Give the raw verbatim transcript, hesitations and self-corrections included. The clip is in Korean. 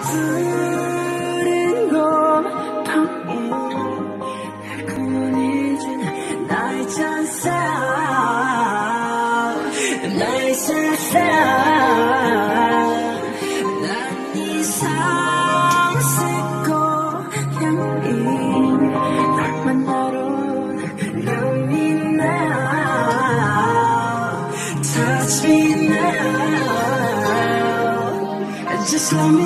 푸른 곰팡이 달콤한 잊은 나의 찬사 나의 세상 난 네 상색 고향인 널 만나러 Love me now Touch me now Just let me